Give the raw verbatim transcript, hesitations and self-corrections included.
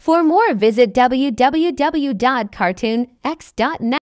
For more, visit w w w dot cartoon x dot net.